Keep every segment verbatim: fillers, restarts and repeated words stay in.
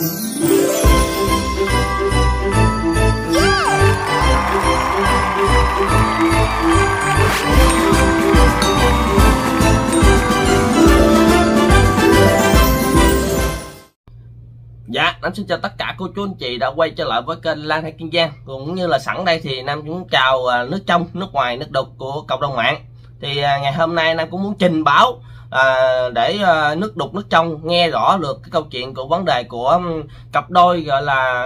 Dạ, Nam xin chào tất cả cô chú anh chị đã quay trở lại với kênh Lang Thang Kiên Giang. Cũng như là sẵn đây thì Nam cũng chào nước trong, nước ngoài, nước đục của cộng đồng mạng. Thì ngày hôm nay Nam cũng muốn trình báo à, để à, nước đục nước trong nghe rõ được cái câu chuyện của vấn đề của um, cặp đôi gọi là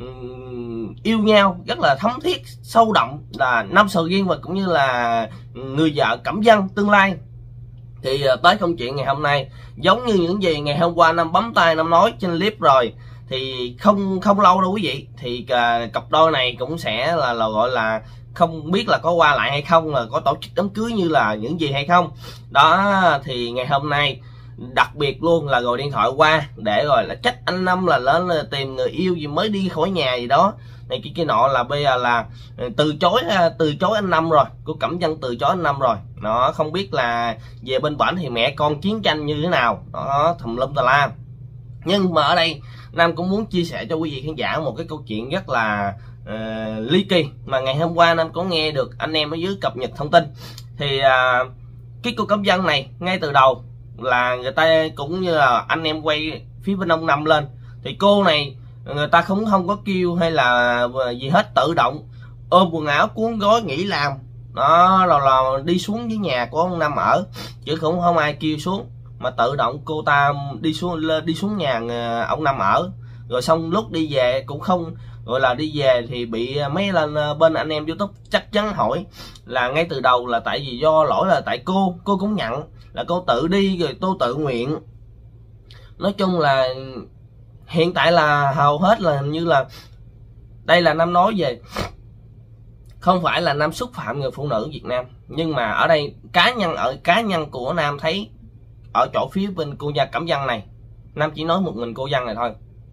um, yêu nhau rất là thấm thiết, sâu đậm là Nam Sầu Riêng và cũng như là người vợ Cẩm Vân tương lai. Thì tới câu chuyện ngày hôm nay giống như những gì ngày hôm qua Nam bấm tay Nam nói trên clip rồi, thì không không lâu đâu quý vị, thì uh, cặp đôi này cũng sẽ là, là gọi là không biết là có qua lại hay không, là có tổ chức đám cưới như là những gì hay không đó. Thì ngày hôm nay đặc biệt luôn là gọi điện thoại qua để rồi là trách anh Năm là lên là tìm người yêu gì mới đi khỏi nhà gì đó này kia kia nọ, là bây giờ là từ chối từ chối anh Năm rồi, cô Cẩm Vân từ chối anh Năm rồi. Nó không biết là về bên bển thì mẹ con chiến tranh như thế nào đó, thùm lum tà la. Nhưng mà ở đây Nam cũng muốn chia sẻ cho quý vị khán giả một cái câu chuyện rất là uh, ly kỳ mà ngày hôm qua Nam có nghe được anh em ở dưới cập nhật thông tin. Thì uh, cái cô Cẩm Vân này ngay từ đầu là người ta cũng như là anh em quay phía bên ông Năm lên, thì cô này người ta không không có kêu hay là gì hết, tự động ôm quần áo cuốn gói nghỉ làm đó, rồi là đi xuống dưới nhà của ông Năm ở, chứ cũng không ai kêu xuống, mà tự động cô ta đi xuống đi xuống nhà ông Năm ở. Rồi xong lúc đi về cũng không gọi là đi về thì bị mấy lên bên anh em YouTube chắc chắn hỏi là ngay từ đầu là tại vì do lỗi là tại cô cô cũng nhận là cô tự đi rồi tôi tự nguyện. Nói chung là hiện tại là hầu hết là như là đây là Nam nói về không phải là Nam xúc phạm người phụ nữ Việt Nam, nhưng mà ở đây cá nhân ở cá nhân của Nam thấy ở chỗ phía bên cô gia Cẩm Vân này, Nam chỉ nói một mình cô Vân này thôi.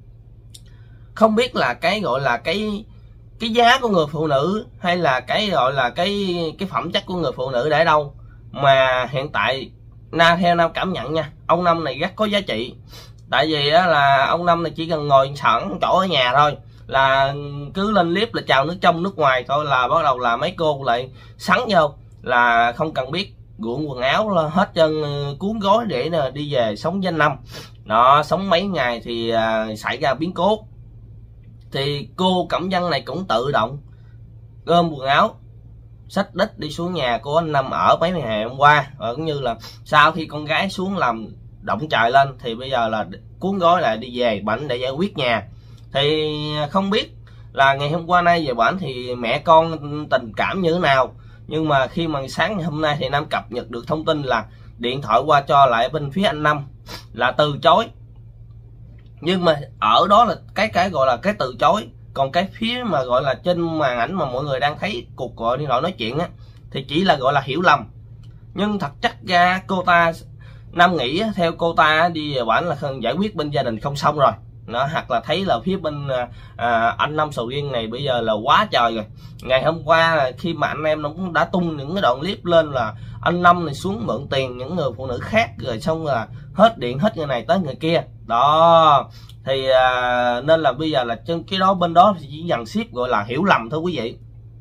Không biết là cái gọi là cái cái giá của người phụ nữ hay là cái gọi là cái cái phẩm chất của người phụ nữ để đâu mà hiện tại na theo Nam cảm nhận nha, ông Năm này rất có giá trị. Tại vì á, là ông Năm này chỉ cần ngồi sẵn chỗ ở nhà thôi là cứ lên clip là chào nước trong nước ngoài thôi là bắt đầu là mấy cô lại sắn vô, là không cần biết gọn quần áo là hết chân cuốn gói để đi về sống với anh Năm đó. Sống mấy ngày thì à, xảy ra biến cố, thì cô Cẩm Vân này cũng tự động gom quần áo xách đít đi xuống nhà của anh Năm ở mấy ngày hôm qua. Và cũng như là sau khi con gái xuống làm động trời lên thì bây giờ là cuốn gói lại đi về bển để giải quyết nhà. Thì không biết là ngày hôm qua nay về bển thì mẹ con tình cảm như thế nào, nhưng mà khi mà sáng ngày hôm nay thì Nam cập nhật được thông tin là điện thoại qua cho lại bên phía anh Năm là từ chối. Nhưng mà ở đó là cái cái gọi là cái từ chối, còn cái phía mà gọi là trên màn ảnh mà mọi người đang thấy cuộc gọi điện thoại nói chuyện á thì chỉ là gọi là hiểu lầm. Nhưng thật chất ra cô ta, Nam nghĩ theo cô ta đi về bản là giải quyết bên gia đình không xong rồi nó, hoặc là thấy là phía bên à, anh Năm Sầu Riêng này bây giờ là quá trời rồi. Ngày hôm qua khi mà anh em nó cũng đã tung những cái đoạn clip lên là anh Năm này xuống mượn tiền những người phụ nữ khác, rồi xong là hết điện hết người này tới người kia đó. Thì à, nên là bây giờ là trên cái đó bên đó thì chỉ dần ship gọi là hiểu lầm thôi quý vị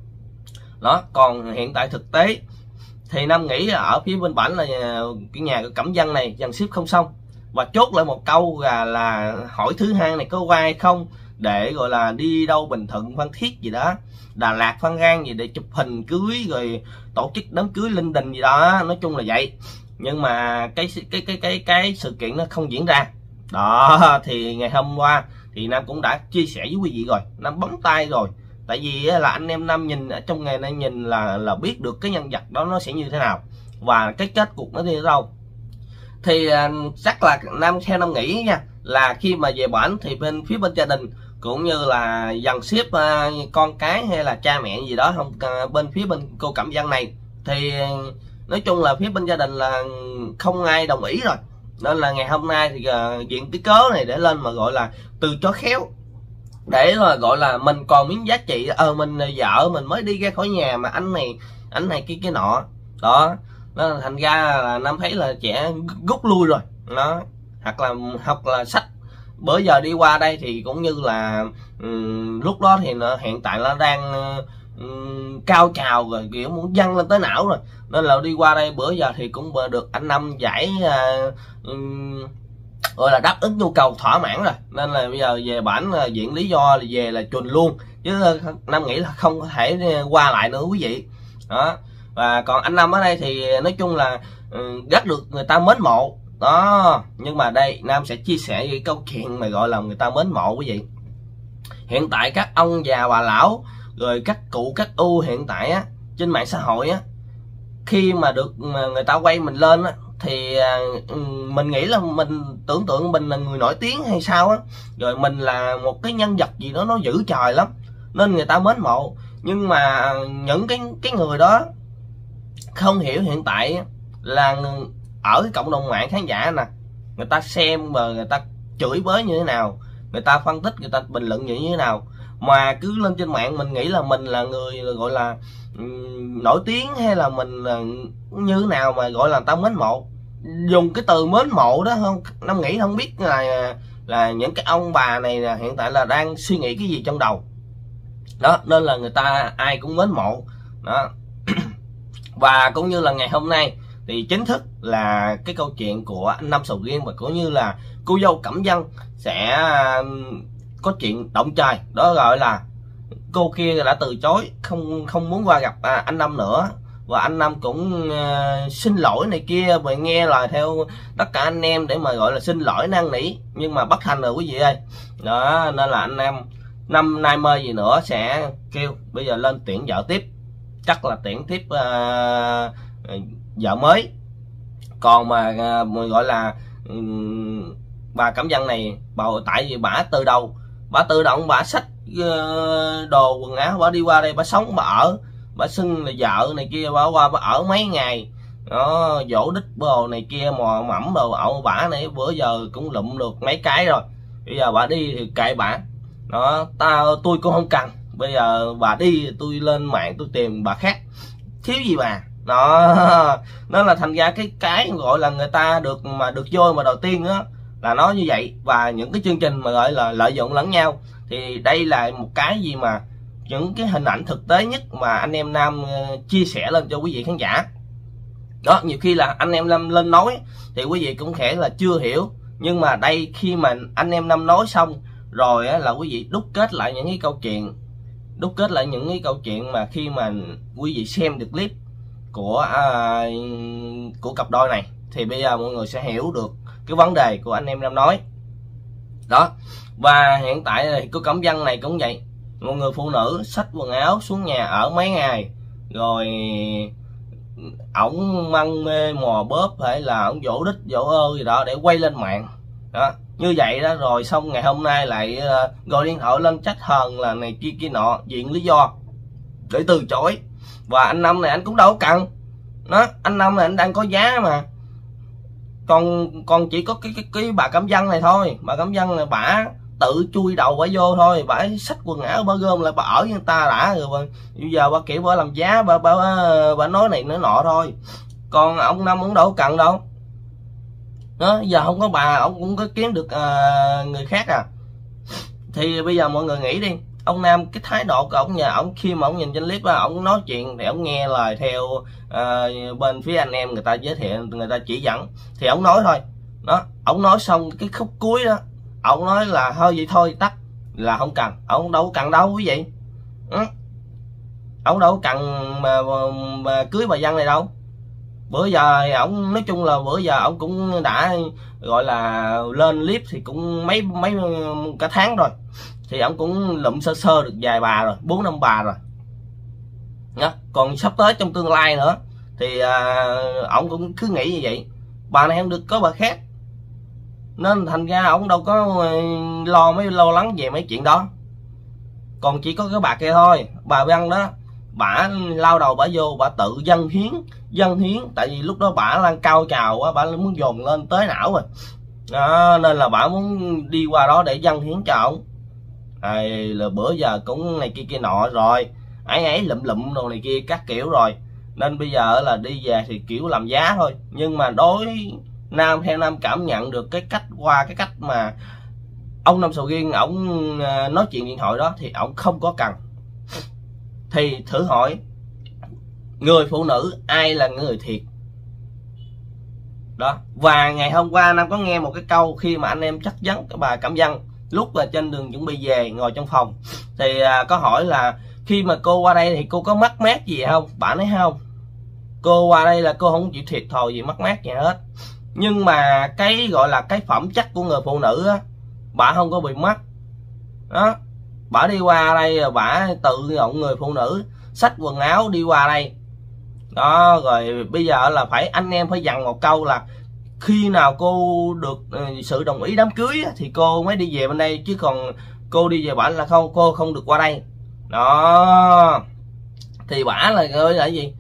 đó. Còn hiện tại thực tế thì Nam nghĩ ở phía bên bển là cái nhà của Cẩm Vân này dần ship không xong, và chốt lại một câu là, là hỏi thứ hai này có qua hay không, để gọi là đi đâu Bình Thuận Phan Thiết gì đó, Đà Lạt Phan Rang gì để chụp hình cưới rồi tổ chức đám cưới linh đình gì đó, nói chung là vậy. Nhưng mà cái cái cái cái cái sự kiện nó không diễn ra đó. Thì ngày hôm qua thì Nam cũng đã chia sẻ với quý vị rồi, Nam bấm tay rồi, tại vì là anh em Nam nhìn ở trong nghề này nhìn là là biết được cái nhân vật đó nó sẽ như thế nào và cái kết cục nó đi ở đâu. Thì uh, chắc là Nam theo Nam nghĩ nha, là khi mà về bển thì bên phía bên gia đình cũng như là dần ship uh, con cái hay là cha mẹ gì đó không, uh, bên phía bên cô Cẩm Vân này thì uh, nói chung là phía bên gia đình là không ai đồng ý rồi, nên là ngày hôm nay thì uh, diện cái cớ này để lên mà gọi là từ chối khéo, để là gọi là mình còn miếng giá trị, ờ mình vợ mình mới đi ra khỏi nhà mà anh này anh này kia cái nọ đó. Nó thành ra là Nam thấy là trẻ rút lui rồi nó, hoặc là hoặc là sách bữa giờ đi qua đây thì cũng như là um, lúc đó thì nó, hiện tại nó đang um, cao trào rồi, kiểu muốn dâng lên tới não rồi, nên là đi qua đây bữa giờ thì cũng được anh Năm giải uh, um, gọi là đáp ứng nhu cầu thỏa mãn rồi, nên là bây giờ về bản uh, diện lý do là về là chùn luôn, chứ uh, Năm nghĩ là không có thể qua lại nữa quý vị đó. Và còn anh Năm ở đây thì nói chung là uh, rất được người ta mến mộ đó. Nhưng mà đây Nam sẽ chia sẻ cái câu chuyện mà gọi là người ta mến mộ quý vị. Hiện tại các ông già bà lão rồi các cụ các u hiện tại á trên mạng xã hội á, khi mà được người ta quay mình lên á thì mình nghĩ là mình tưởng tượng mình là người nổi tiếng hay sao á, rồi mình là một cái nhân vật gì đó nó dữ trời lắm nên người ta mến mộ. Nhưng mà những cái cái người đó không hiểu hiện tại là ở cái cộng đồng mạng khán giả nè, người ta xem mà người ta chửi bới như thế nào, người ta phân tích, người ta bình luận như thế nào, mà cứ lên trên mạng mình nghĩ là mình là người gọi là um, nổi tiếng hay là mình là như thế nào mà gọi là người ta mến mộ. Dùng cái từ mến mộ đó không, Năm nghĩ không biết là là những cái ông bà này là hiện tại là đang suy nghĩ cái gì trong đầu đó, nên là người ta ai cũng mến mộ đó. Và cũng như là ngày hôm nay thì chính thức là cái câu chuyện của anh Năm Sầu Riêng và cũng như là cô dâu Cẩm Vân sẽ có chuyện động trời, đó gọi là cô kia đã từ chối, không không muốn qua gặp à, anh Năm nữa, và anh Năm cũng uh, xin lỗi này kia và nghe lời theo tất cả anh em để mà gọi là xin lỗi năn nỉ, nhưng mà bất thành rồi quý vị ơi đó. Nên là anh em năm nay mơ gì nữa sẽ kêu bây giờ lên tuyển vợ tiếp, chắc là tuyển tiếp uh, vợ mới. Còn mà uh, gọi là um, bà Cẩm Vân này bầu, tại vì bả từ đầu bả tự động bả xách uh, đồ quần áo bả đi qua đây, bả sống bả ở, bả xưng là vợ này kia, bả qua bả ở mấy ngày đó, dỗ đích bồ này kia mò mẫm đồ ẩu bả này, bữa giờ cũng lụm được mấy cái rồi, bây giờ bả đi thì kệ bả đó, tao tôi cũng không cần, bây giờ bà đi tôi lên mạng tôi tìm bà khác, thiếu gì bà đó. Nên là thành ra cái cái gọi là người ta được mà được vô mà đầu tiên á là nó như vậy. Và những cái chương trình mà gọi là lợi dụng lẫn nhau thì đây là một cái gì mà những cái hình ảnh thực tế nhất mà anh em Nam chia sẻ lên cho quý vị khán giả đó. Nhiều khi là anh em Nam lên nói thì quý vị cũng thể là chưa hiểu, nhưng mà đây khi mà anh em Nam nói xong rồi á, là quý vị đúc kết lại những cái câu chuyện, đúc kết lại những cái câu chuyện mà khi mà quý vị xem được clip của à, của cặp đôi này thì bây giờ mọi người sẽ hiểu được cái vấn đề của anh em Nam nói đó. Và hiện tại thì cô Cẩm Vân này cũng vậy, một người phụ nữ xách quần áo xuống nhà ở mấy ngày rồi ổng măng mê mò bóp hay là ổng dỗ đích dỗ ơ gì đó để quay lên mạng đó, như vậy đó. Rồi xong ngày hôm nay lại uh, gọi điện thoại lên trách hờn là này kia kia nọ, diện lý do để từ chối. Và anh Năm này anh cũng đâu có cần đó, anh Năm này anh đang có giá mà, còn còn chỉ có cái cái, cái bà Cẩm Vân này thôi. Bà Cẩm Vân này bả tự chui đầu bả vô thôi, bả xách quần áo bả gom lại bả ở với người ta đã rồi bà, bây giờ bả kiểu bả làm giá, bả bả bả nói này nói nọ thôi. Còn ông Năm cũng đâu có cần đâu đó, giờ không có bà ông cũng có kiếm được uh, người khác à. Thì bây giờ mọi người nghĩ đi, ông Nam cái thái độ của ông nhà ông khi mà ông nhìn trên clip á, ông nói chuyện thì ông nghe lời theo uh, bên phía anh em người ta giới thiệu, người ta chỉ dẫn thì ông nói thôi đó. Ông nói xong cái khúc cuối đó ông nói là thôi vậy thôi tắt, là không cần, ông đâu có cần đâu quý vị ừ. Ông đâu có cần mà, mà, mà cưới bà Vân này đâu. Bữa giờ thì ông nói chung là bữa giờ ông cũng đã gọi là lên clip thì cũng mấy mấy cả tháng rồi, thì ông cũng lụm sơ sơ được vài bà rồi, bốn năm bà rồi đó. Còn sắp tới trong tương lai nữa thì à, ông cũng cứ nghĩ như vậy, bà này không được có bà khác, nên thành ra ông đâu có lo mấy lo lắng về mấy chuyện đó. Còn chỉ có cái bà kia thôi, bà Vân đó, bả lao đầu bả vô bả tự dâng hiến dâng hiến tại vì lúc đó bả đang cao trào quá, bả muốn dồn lên tới não rồi đó, nên là bả muốn đi qua đó để dâng hiến cho ổng. Này là bữa giờ cũng này kia kia nọ rồi ấy ấy lụm lụm đồ này kia các kiểu rồi, nên bây giờ là đi về thì kiểu làm giá thôi. Nhưng mà đối Nam theo Nam cảm nhận được cái cách qua cái cách mà ông Nam Sầu Riêng ổng nói chuyện điện thoại đó thì ổng không có cần. Thì thử hỏi người phụ nữ ai là người thiệt đó. Và ngày hôm qua Nam có nghe một cái câu khi mà anh em chất vấn cái bà Cẩm Vân lúc là trên đường chuẩn bị về, ngồi trong phòng thì à, có hỏi là khi mà cô qua đây thì cô có mất mát gì không. Bà nói không, cô qua đây là cô không chịu thiệt thòi gì mất mát gì hết, nhưng mà cái gọi là cái phẩm chất của người phụ nữ á, bà không có bị mất đó. Bà đi qua đây bà tự động người phụ nữ xách quần áo đi qua đây đó. Rồi bây giờ là phải anh em phải dặn một câu là khi nào cô được sự đồng ý đám cưới thì cô mới đi về bên đây, chứ còn cô đi về bển là không, cô không được qua đây đó. Thì bả là gọi là gì,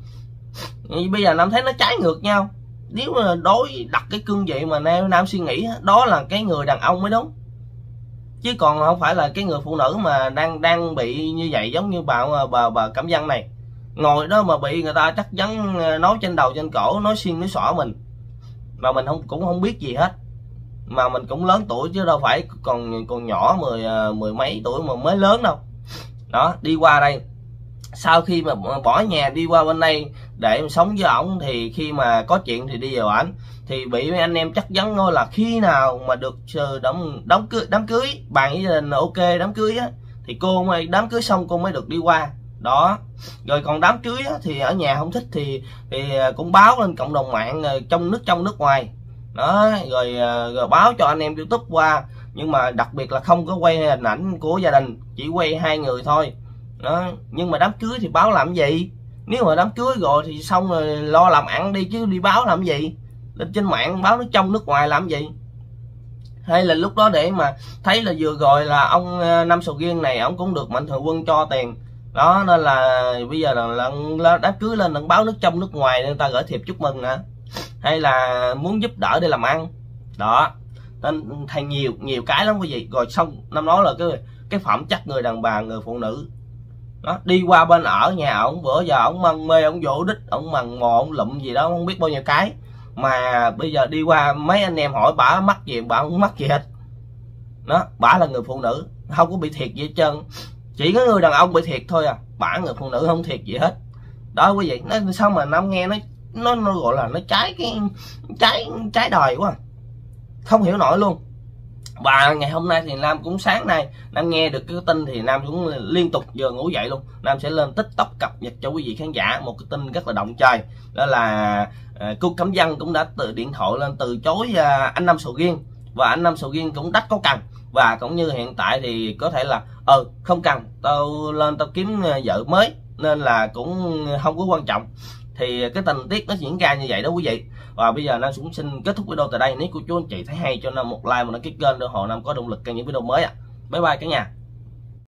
bây giờ Nam thấy nó trái ngược nhau. Nếu mà đối đặt cái cương vị mà Nam, Nam suy nghĩ đó là cái người đàn ông mới đúng, chứ còn không phải là cái người phụ nữ mà đang đang bị như vậy. Giống như bà bà bà Cẩm Vân này ngồi đó mà bị người ta chắc chắn nói trên đầu trên cổ, nói xuyên nói xỏ mình mà mình không cũng không biết gì hết, mà mình cũng lớn tuổi chứ đâu phải còn còn nhỏ mười mười mấy tuổi mà mới lớn đâu đó. Đi qua đây sau khi mà bỏ nhà đi qua bên đây để mà sống với ổng, thì khi mà có chuyện thì đi vào ảnh thì bị mấy anh em chắc chắn nói là khi nào mà được đám đám cưới đám cưới bàn với gia đình ok đám cưới á thì cô mới đám cưới xong cô mới được đi qua đó. Rồi còn đám cưới á, thì ở nhà không thích thì thì cũng báo lên cộng đồng mạng trong nước trong nước ngoài đó, rồi, rồi báo cho anh em YouTube qua, nhưng mà đặc biệt là không có quay hình ảnh của gia đình, chỉ quay hai người thôi đó. Nhưng mà đám cưới thì báo làm gì, nếu mà đám cưới rồi thì xong rồi lo làm ăn đi, chứ đi báo làm gì, lên trên mạng báo nước trong nước ngoài làm gì. Hay là lúc đó để mà thấy là vừa rồi là ông Nam Sầu Riêng này ông cũng được Mạnh Thường Quân cho tiền đó, nên là bây giờ là, là, là đám cưới lên đừng báo nước trong nước ngoài nên người ta gửi thiệp chúc mừng nè, hay là muốn giúp đỡ để làm ăn đó. Nên thay nhiều nhiều cái lắm quý vị. Rồi xong Nam nói là cái cái phẩm chất người đàn bà người phụ nữ đó. Đi qua bên ở nhà ổng bữa giờ ổng mân mê, ổng vỗ đít, ổng mần mò, ổng lụm gì đó không biết bao nhiêu cái, mà bây giờ đi qua mấy anh em hỏi bả mắc gì, bả không mắc gì hết đó. Bả là người phụ nữ không có bị thiệt gì hết trơn, chỉ có người đàn ông bị thiệt thôi à, bả người phụ nữ không thiệt gì hết đó quý vị. Nó sao mà Nam nghe nó nó, nó gọi là nó trái cái trái trái đời quá, không hiểu nổi luôn. Và ngày hôm nay thì Nam cũng sáng nay Nam nghe được cái tin thì Nam cũng liên tục vừa ngủ dậy luôn, Nam sẽ lên TikTok cập nhật cho quý vị khán giả một cái tin rất là động trời, đó là uh, cô Cẩm Vân cũng đã tự điện thoại lên từ chối uh, anh Nam Sầu Riêng, và anh Nam Sầu Riêng cũng đắt có cần, và cũng như hiện tại thì có thể là ờ ừ, không cần, tao lên tao kiếm vợ mới nên là cũng không có quan trọng. Thì cái tình tiết nó diễn ra như vậy đó quý vị. Và bây giờ Nam cũng xin kết thúc video tại đây. Nếu cô chú anh chị thấy hay cho Nam một like, một đăng ký kênh để họ Nam có động lực cho những video mới ạ. Bye bye cả nhà.